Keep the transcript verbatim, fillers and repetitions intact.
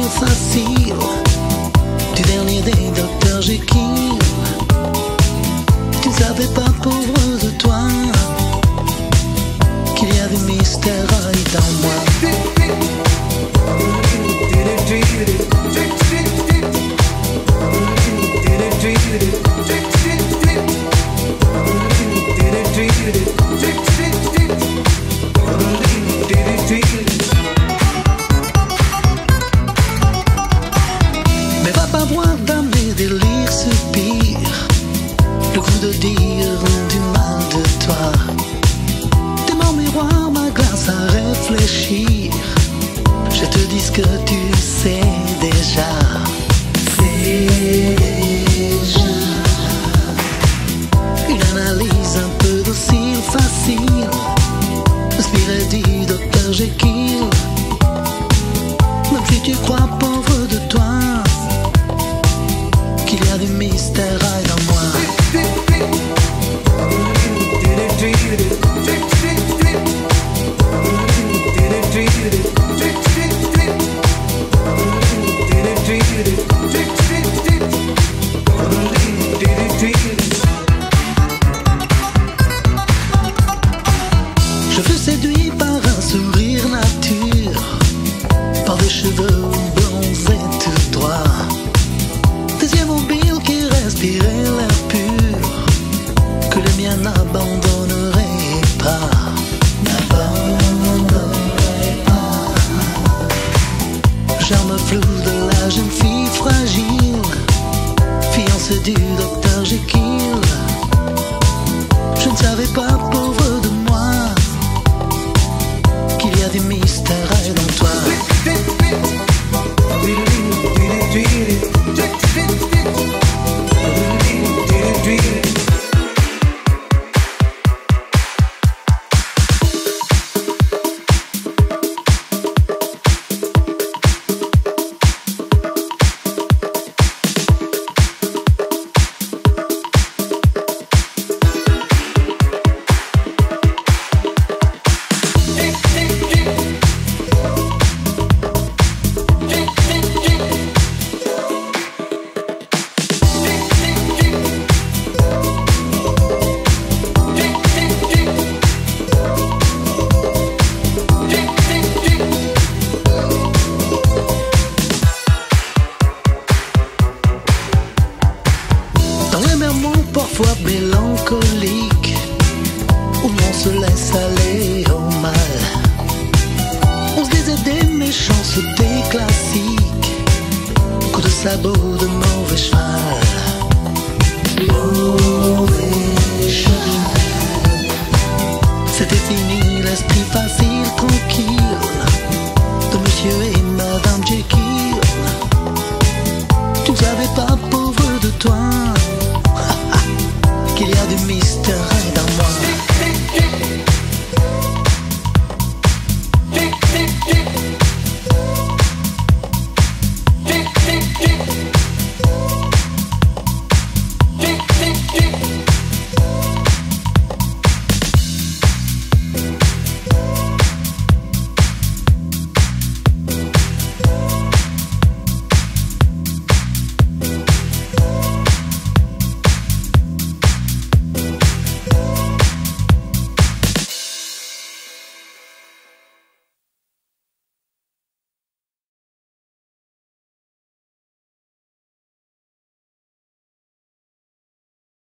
facile du dernier des docteurs Jekyll. Tu ne savais pas, pauvre de toi, qu'il y a des mystères dans moi. Mais va pas voir dans mes délires soupir le goût de dire du mal de toi. T'es mon miroir, ma glace à réfléchir. Je te dis ce que tu sais déjà. C'est déjà une analyse un peu docile, facile, inspirée du docteur Jekyll. Même si tu crois, pauvre de toi, qu'il y a du mystère dans moi. Je fus séduit par un sourire nature, par des cheveux bronzés tout droit, des yeux mobiles qui respiraient l'air pur, que les miens n'abandonneraient pas. N'abandonneraient pas. Charme flou de la jeune fille fragile, fiancée du docteur Jekyll. Je ne savais pas, pauvre de moi, qu'il y a des mystères dans toi. Parfois mélancolique, où l'on se laisse aller au mal. On se disait des méchancetés classiques, coups de sabot de mauvais cheval. Mauvais cheval. C'était fini l'esprit facile, tranquille, de monsieur et madame Jekyll. Tu ne savais pas, pauvre de toi, qu'il y a du mystère dans